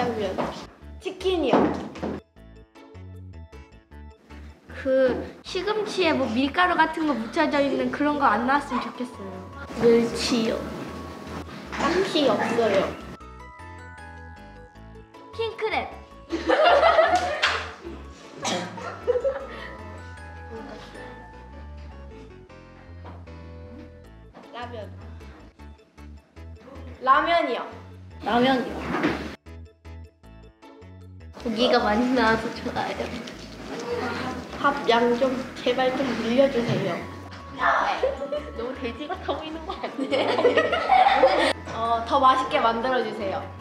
라면. 치킨이요. 그 시금치에 뭐 밀가루 같은 거 묻혀져 있는 그런 거 안 나왔으면 좋겠어요. 멸치요. 딱히 없어요. 킹크랩. 라면. 라면이요. 라면이요. 고기가 많이 나와서 좋아요. 밥 양 좀 제발 좀 늘려주세요. 너무 돼지 같아 보이는 거 아니에요? 더 맛있게 만들어주세요.